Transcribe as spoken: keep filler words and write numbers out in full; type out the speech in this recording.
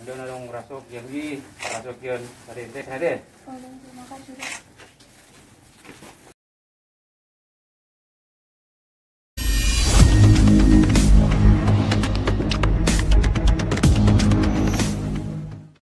Beliau nolong rasuk yang di rasuk yang dari teh ada. Oh, terima kasih.